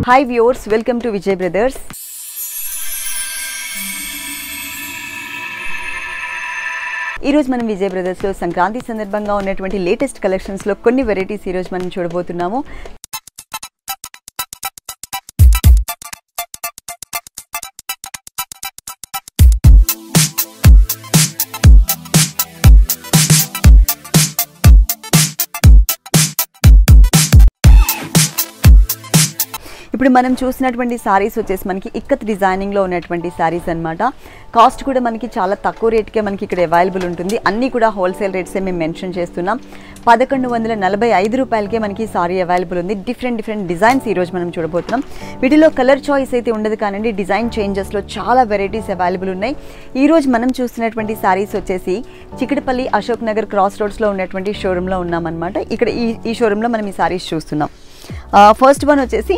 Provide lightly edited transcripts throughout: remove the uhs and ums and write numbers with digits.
Hi viewers, welcome to Vijay Brothers. ఈ రోజు మనం విజయ్ బ్రదర్స్ లో సంక్రాంతి సందర్భంగా ఉన్నటువంటి లేటెస్ట్ కలెక్షన్స్ లో కొన్ని వెరైటీస్ ఈ రోజు మనం చూడబోతున్నాము. ఇప్పుడు మనం చూసినటువంటి సారీస్ వచ్చేసి మనకి ఇక్కత్ డిజైనింగ్ లో ఉన్నటువంటి సారీస్ అన్నమాట. కాస్ట్ కూడా మనకి చాలా తక్కువ రేట్ కే మనకి ఇక్కడ అవైలబుల్ ఉంటుంది. అన్ని కూడా హోల్సేల్ రేట్స్ మేము మెన్షన్ చేస్తున్నాం. 1145 రూపాయలకే మనకి సారీ అవైలబుల్ ఉంది. డిఫరెంట్ డిజైన్స్ ఈ రోజు మనం చూడబోతున్నాం. వీటిలో కలర్ చాయిస్ అయితే ఉండదు కానీ డిజైన్ చేంజెస్ లో చాలా వెరైటీస్ అవైలబుల్ ఉన్నాయి. ఈ రోజు మనం చూస్తున్నటువంటి సారీస్ వచ్చేసి చికిడిపల్లి అశోక్ నగర్ క్రాస్ రోడ్స్ లో ఉన్నటువంటి షోరూమ్ లో ఉన్నామన్నమాట. ఇక్కడ ఈ షోరూమ్ లో మనం ఈ సారీస్ చూస్తున్నాం. ఫస్ట్ వన్ వచ్చేసి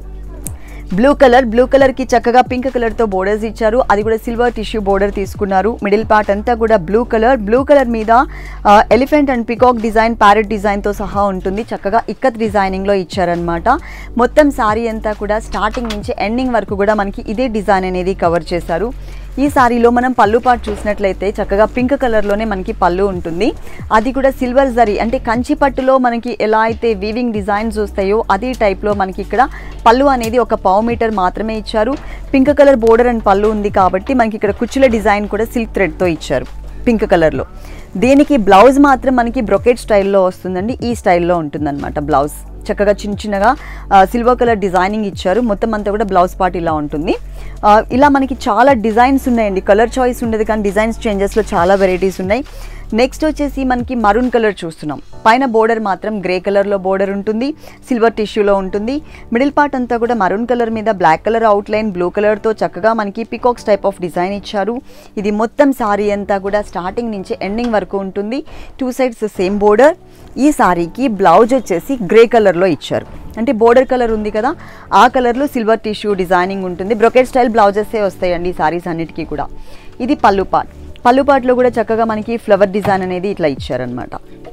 బ్లూ కలర్ కి చక్కగా పింక్ కలర్ తో బోర్డర్స్ ఇచ్చారు. అది కూడా సిల్వర్ టిష్యూ బోర్డర్ తీసుకున్నారు. మిడిల్ పార్ట్ అంతా కూడా బ్లూ కలర్ మీద elephant and peacock design, parrot design తో సహా ఉంటుంది. చక్కగా ఇక్కత్ డిజైనింగ్ లో ఇచ్చారనమాట. మొత్తం సారీ అంతా కూడా స్టార్టింగ్ నుంచి ఎండింగ్ వరకు కూడా మనకి ఇదే డిజైన్ అనేది కవర్ చేశారు. ఈ సారీలో మనం పళ్ళు పార్ట్ చూసినట్లయితే చక్కగా పింక్ కలర్లోనే మనకి పళ్ళు ఉంటుంది. అది కూడా సిల్వర్ జరీ అంటే కంచి పట్టులో మనకి ఎలా అయితే వీవింగ్ డిజైన్స్ వస్తాయో అదే టైప్లో మనకి ఇక్కడ పళ్ళు అనేది ఒక పావు మీటర్ మాత్రమే ఇచ్చారు. పింక్ కలర్ బోర్డర్ అండ్ పళ్ళు ఉంది కాబట్టి మనకి ఇక్కడ కుచ్చుల డిజైన్ కూడా సిల్క్ థ్రెడ్తో ఇచ్చారు పింక్ కలర్లో. దీనికి బ్లౌజ్ మాత్రం మనకి బ్రొకెట్ స్టైల్లో వస్తుందండి. ఈ స్టైల్లో ఉంటుందన్నమాట బ్లౌజ్. చక్కగా చిన్నగా సిల్వర్ కలర్ డిజైనింగ్ ఇచ్చారు. మొత్తం అంతా కూడా బ్లౌజ్ పార్ట్ ఇలా ఉంటుంది. ఇలా మనకి చాలా డిజైన్స్ ఉన్నాయండి. కలర్ చాయిస్ ఉండదు కానీ డిజైన్స్ చేంజెస్లో చాలా వెరైటీస్ ఉన్నాయి. నెక్స్ట్ వచ్చేసి మనకి మరూన్ కలర్ చూస్తున్నాం. పైన బోర్డర్ మాత్రం గ్రే కలర్లో బోర్డర్ ఉంటుంది, సిల్వర్ టిష్యూలో ఉంటుంది. మిడిల్ పార్ట్ అంతా కూడా మరూన్ కలర్ మీద బ్లాక్ కలర్ అవుట్లైన్, బ్లూ కలర్తో చక్కగా మనకి పికాక్స్ టైప్ ఆఫ్ డిజైన్ ఇచ్చారు. ఇది మొత్తం సారీ అంతా కూడా స్టార్టింగ్ నుంచి ఎండింగ్ వరకు ఉంటుంది. 2 సైడ్స్ సేమ్ బోర్డర్. ఈ సారీకి బ్లౌజ్ వచ్చేసి గ్రే కలర్లో ఇచ్చారు. అంటే బోర్డర్ కలర్ ఉంది కదా, ఆ కలర్లో సిల్వర్ టిష్యూ డిజైనింగ్ ఉంటుంది. బ్రొకెట్ స్టైల్ బ్లౌజెసే వస్తాయండి ఈ సారీస్ అన్నిటికీ కూడా. ఇది పళ్ళు పార్ట్లో కూడా చక్కగా మనకి ఫ్లవర్ డిజైన్ అనేది ఇట్లా ఇచ్చారనమాట.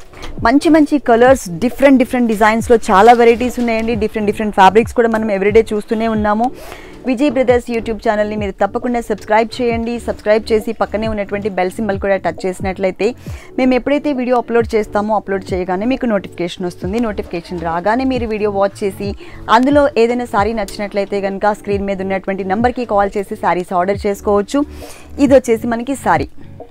మంచి కలర్స్, డిఫరెంట్ డిజైన్స్లో చాలా వెరైటీస్ ఉన్నాయండి. డిఫరెంట్ ఫ్యాబ్రిక్స్ కూడా మనం ఎవ్రీడే చూస్తూనే ఉన్నాము. విజయ్ బ్రదర్స్ యూట్యూబ్ ఛానల్ని మీరు తప్పకుండా సబ్స్క్రైబ్ చేయండి. సబ్స్క్రైబ్ చేసి పక్కనే ఉన్నటువంటి బెల్ సింబల్ కూడా టచ్ చేసినట్లయితే మేము ఎప్పుడైతే వీడియో అప్లోడ్ చేస్తామో అప్లోడ్ చేయగానే మీకు నోటిఫికేషన్ వస్తుంది. నోటిఫికేషన్ రాగానే మీరు వీడియో వాచ్ చేసి అందులో ఏదైనా సారీ నచ్చినట్లయితే కనుక స్క్రీన్ మీద ఉన్నటువంటి నెంబర్కి కాల్ చేసి సారీస్ ఆర్డర్ చేసుకోవచ్చు. ఇది వచ్చేసి మనకి సారీ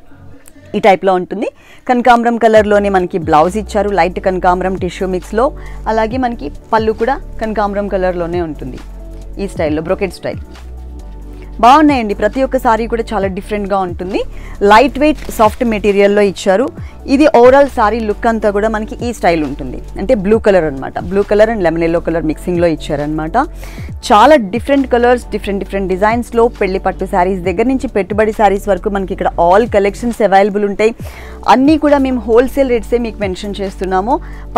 ఈ టైప్లో ఉంటుంది. కనకాంబరం కలర్లోనే మనకి బ్లౌజ్ ఇచ్చారు, లైట్ కనకాంబరం టిష్యూ మిక్స్లో. అలాగే మనకి పళ్ళు కూడా కనకాంబరం కలర్లోనే ఉంటుంది. ఈ స్టైల్లో బ్రొకెట్ స్టైల్ బాగున్నాయండి. ప్రతి ఒక్క సారీ కూడా చాలా డిఫరెంట్గా ఉంటుంది. లైట్ వెయిట్ సాఫ్ట్ మెటీరియల్లో ఇచ్చారు. ఇది ఓవరాల్ సారీ లుక్ అంతా కూడా మనకి ఈ స్టైల్ ఉంటుంది. అంటే బ్లూ కలర్ అనమాట. Blue colour and lemon yellow colour మిక్సింగ్లో ఇచ్చారనమాట. చాలా డిఫరెంట్ కలర్స్, డిఫరెంట్ డిజైన్స్లో పెళ్లి పట్టు శారీస్ దగ్గర నుంచి పెట్టుబడి శారీస్ వరకు మనకి ఇక్కడ ఆల్ కలెక్షన్స్ అవైలబుల్ ఉంటాయి. అన్నీ కూడా మేము హోల్సేల్ రేట్సే మీకు మెన్షన్ చేస్తున్నాము.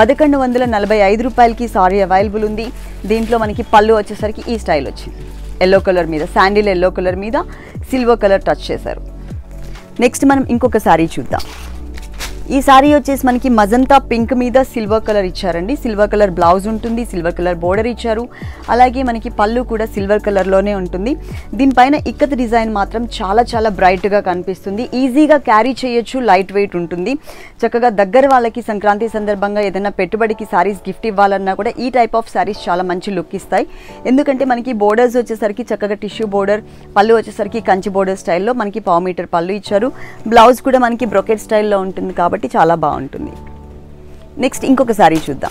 1145 రూపాయలకి సారీ అవైలబుల్ ఉంది. దీంట్లో మనకి పళ్ళు వచ్చేసరికి ఈ స్టైల్ వచ్చింది. ఎల్లో కలర్ మీద, శాండిల్ ఎల్లో కలర్ మీద సిల్వర్ కలర్ టచ్ చేశారు. నెక్స్ట్ మనం ఇంకొక శారీ చూద్దాం. ఈ సారీ వచ్చేసి మనకి మజంతా పింక్ మీద సిల్వర్ కలర్ ఇచ్చారండి. సిల్వర్ కలర్ బ్లౌజ్ ఉంటుంది, సిల్వర్ కలర్ బోర్డర్ ఇచ్చారు. అలాగే మనకి పళ్ళు కూడా సిల్వర్ కలర్లోనే ఉంటుంది. దీనిపైన ఇక్కత్ డిజైన్ మాత్రం చాలా బ్రైట్గా కనిపిస్తుంది. ఈజీగా క్యారీ చేయొచ్చు, లైట్ వెయిట్ ఉంటుంది. చక్కగా దగ్గర వాళ్ళకి సంక్రాంతి సందర్భంగా ఏదైనా పెట్టుబడికి సారీస్ గిఫ్ట్ ఇవ్వాలన్నా కూడా ఈ టైప్ ఆఫ్ సారీస్ చాలా మంచి లుక్ ఇస్తాయి. ఎందుకంటే మనకి బోర్డర్స్ వచ్చేసరికి చక్కగా టిష్యూ బోర్డర్, పళ్ళు వచ్చేసరికి కంచి బోర్డర్ స్టైల్లో మనకి పావు మీటర్ పళ్ళు ఇచ్చారు. బ్లౌజ్ కూడా మనకి బ్రొకెట్ స్టైల్లో ఉంటుంది కాబట్టి చాలా బాగుంటుంది. నెక్స్ట్ ఇంకొక సారీ చూద్దాం.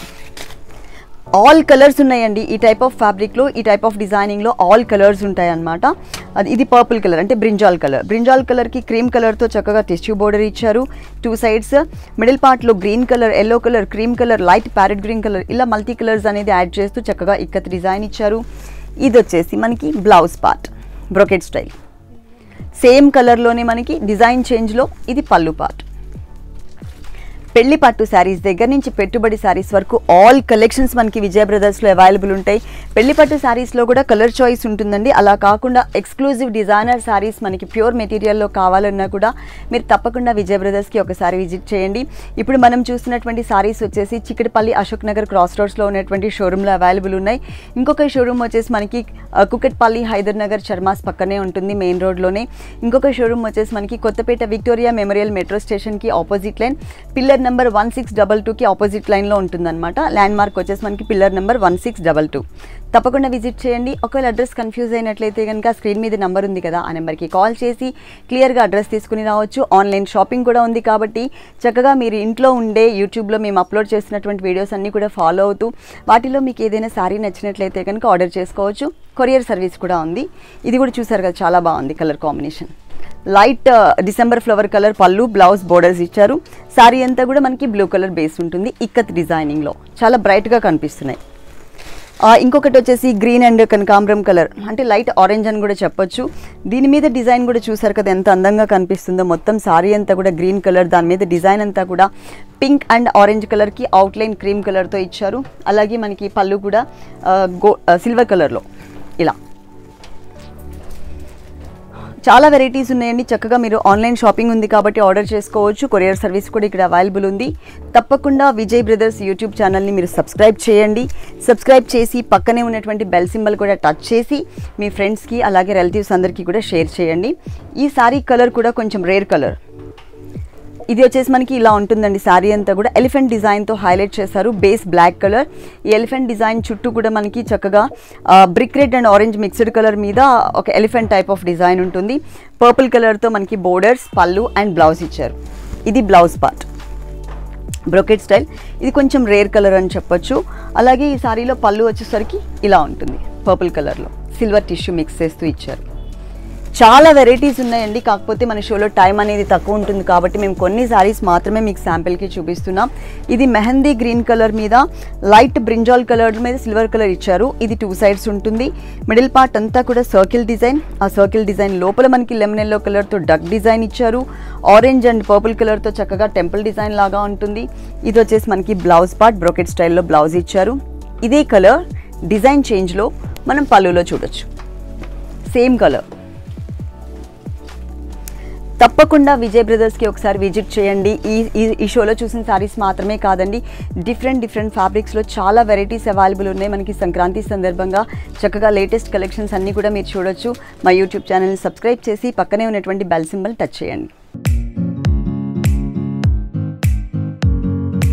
ఆల్ కలర్స్ ఉన్నాయండి. ఈ టైప్ ఆఫ్ ఫ్యాబ్రిక్లో, ఈ టైప్ ఆఫ్ డిజైనింగ్లో ఆల్ కలర్స్ ఉంటాయి అన్నమాట. ఇది పర్పుల్ కలర్ అంటే బ్రింజాల్ కలర్కి క్రీమ్ కలర్తో చక్కగా టిష్యూ బోర్డర్ ఇచ్చారు. 2 సైడ్స్. మిడిల్ పార్ట్లో green colour, yellow colour, cream colour, light parrot green colour, ఇలా మల్టీ కలర్స్ అనేది యాడ్ చేస్తూ చక్కగా ఇక్కత్ డిజైన్ ఇచ్చారు. ఇది వచ్చేసి మనకి blouse part brocade style. Same కలర్లోనే మనకి డిజైన్ చేంజ్లో ఇది పళ్ళు పార్ట్. పెళ్లి పట్టు శారీస్ దగ్గర నుంచి పెట్టుబడి శారీస్ వరకు ఆల్ కలెక్షన్స్ మనకి విజయ బ్రదర్స్లో అవైలబుల్ ఉంటాయి. పెళ్లి పట్టు శారీస్లో కూడా కలర్ చాయిస్ ఉంటుందండి. అలా కాకుండా ఎక్స్క్లూజివ్ డిజైనర్ శారీస్ మనకి ప్యూర్ మెటీరియల్లో కావాలన్నా కూడా మీరు తప్పకుండా విజయ బ్రదర్స్కి ఒకసారి విజిట్ చేయండి. ఇప్పుడు మనం చూస్తున్నటువంటి శారీస్ వచ్చేసి చిక్కడపల్లి అశోక్ నగర్ క్రాస్ రోడ్స్లో ఉన్నటువంటి షోరూంలో అవైలబుల్ ఉన్నాయి. ఇంకొక షోరూమ్ వచ్చేసి మనకి కుకట్పల్లి హైదర్ నగర్ చర్మాస్ పక్కనే ఉంటుంది, మెయిన్ రోడ్లోనే. ఇంకొక షోరూమ్ వచ్చేసి మనకి కొత్తపేట విక్టోరియా మెమోరియల్ మెట్రో స్టేషన్కి ఆపోజిట్ లైన్ పిల్లర్ నెంబర్ 1622కి ఆపోజిట్ లైన్లో ఉంటుందన్నమాట. ల్యాండ్ మార్క్ వచ్చేసి మనకి పిల్లర్ నెంబర్ 1622. తప్పకుండా విజిట్ చేయండి. ఒకవేళ అడ్రస్ కన్ఫ్యూజ్ అయినట్లయితే కనుక స్క్రీన్ మీద నెంబర్ ఉంది కదా, ఆ నెంబర్కి కాల్ చేసి క్లియర్గా అడ్రస్ తీసుకుని రావచ్చు. ఆన్లైన్ షాపింగ్ కూడా ఉంది కాబట్టి చక్కగా మీరు ఇంట్లో ఉండే యూట్యూబ్లో మేము అప్లోడ్ చేసినటువంటి వీడియోస్ అన్నీ కూడా ఫాలో అవుతూ వాటిలో మీకు ఏదైనా శారీ నచ్చినట్లయితే కనుక ఆర్డర్ చేసుకోవచ్చు. కొరియర్ సర్వీస్ కూడా ఉంది. ఇది కూడా చూసారు కదా, చాలా బాగుంది colour combination. Light December flower colour పళ్ళు, బ్లౌజ్ బోర్డర్స్ ఇచ్చారు. శారీ అంతా కూడా మనకి బ్లూ కలర్ బేస్ ఉంటుంది, ఇక్కత్ డిజైనింగ్లో చాలా బ్రైట్గా కనిపిస్తున్నాయి. ఇంకొకటి వచ్చేసి గ్రీన్ అండ్ కనకాంబరం కలర్, అంటే లైట్ ఆరెంజ్ అని కూడా చెప్పొచ్చు. దీని మీద డిజైన్ కూడా చూసారు కదా ఎంత అందంగా కనిపిస్తుందో. మొత్తం శారీ అంతా కూడా గ్రీన్ కలర్, దాని మీద డిజైన్ అంతా కూడా పింక్ అండ్ ఆరెంజ్ కలర్కి అవుట్లైన్ క్రీమ్ కలర్తో ఇచ్చారు. అలాగే మనకి పళ్ళు కూడా సిల్వర్ కలర్లో ఇలా చాలా వెరైటీస్ ఉన్నాయండి. చక్కగా మీరు ఆన్లైన్ షాపింగ్ ఉంది కాబట్టి ఆర్డర్ చేసుకోవచ్చు. కొరియర్ సర్వీస్ కూడా ఇక్కడ అవైలబుల్ ఉంది. తప్పకుండా విజయ్ బ్రదర్స్ యూట్యూబ్ ఛానల్ని మీరు సబ్స్క్రైబ్ చేయండి. సబ్స్క్రైబ్ చేసి పక్కనే ఉన్నటువంటి బెల్ సింబల్ కూడా టచ్ చేసి మీ ఫ్రెండ్స్కి అలాగే రిలేటివ్స్ అందరికీ కూడా షేర్ చేయండి. ఈ శారీ కలర్ కూడా కొంచెం రేర్ కలర్. ఇది వచ్చేసి మనకి ఇలా ఉంటుందండి. శారీ అంతా కూడా ఎలిఫెంట్ డిజైన్తో హైలైట్ చేశారు. బేస్ బ్లాక్ కలర్, ఈ ఎలిఫెంట్ డిజైన్ చుట్టూ కూడా మనకి చక్కగా brick red and orange mixed colour మీద ఒక ఎలిఫెంట్ టైప్ ఆఫ్ డిజైన్ ఉంటుంది. పర్పుల్ కలర్తో మనకి బోర్డర్స్, పళ్ళు అండ్ బ్లౌజ్ ఇచ్చారు. ఇది బ్లౌజ్ పార్ట్, బ్రోకెట్ స్టైల్. ఇది కొంచెం రేర్ కలర్ అని చెప్పొచ్చు. అలాగే ఈ శారీలో పళ్ళు వచ్చేసరికి ఇలా ఉంటుంది, పర్పుల్ కలర్లో సిల్వర్ టిష్యూ మిక్స్ చేస్తూ ఇచ్చారు. చాలా వెరైటీస్ ఉన్నాయండి. కాకపోతే మన షోలో టైం అనేది తక్కువ ఉంటుంది కాబట్టి మేము కొన్ని శారీస్ మాత్రమే మీకు శాంపిల్కి చూపిస్తున్నాం. ఇది మెహందీ గ్రీన్ కలర్ మీద లైట్ బ్రింజాల్ కలర్ మీద సిల్వర్ కలర్ ఇచ్చారు. ఇది 2 సైడ్స్ ఉంటుంది. మిడిల్ పార్ట్ అంతా కూడా సర్కిల్ డిజైన్. ఆ సర్కిల్ డిజైన్ లోపల మనకి లెమన్ ఎల్లో కలర్తో డక్ డిజైన్ ఇచ్చారు. ఆరెంజ్ అండ్ పర్పుల్ కలర్తో చక్కగా టెంపుల్ డిజైన్ లాగా ఉంటుంది. ఇది వచ్చేసి మనకి బ్లౌజ్ పార్ట్, బ్రోకెట్ స్టైల్లో బ్లౌజ్ ఇచ్చారు. ఇదే కలర్ డిజైన్ చేంజ్లో మనం పళ్ళులో చూడొచ్చు, సేమ్ కలర్. తప్పకుండా విజయ్ బ్రదర్స్కి ఒకసారి విజిట్ చేయండి. ఈ షోలో చూసిన శారీస్ మాత్రమే కాదండి, డిఫరెంట్ ఫ్యాబ్రిక్స్లో చాలా వెరైటీస్ అవైలబుల్ ఉన్నాయి. మనకి సంక్రాంతి సందర్భంగా చక్కగా లేటెస్ట్ కలెక్షన్స్ అన్నీ కూడా మీరు చూడొచ్చు. మా యూట్యూబ్ ఛానల్ని సబ్స్క్రైబ్ చేసి పక్కనే ఉన్నటువంటి బెల్ సింబల్ టచ్ చేయండి.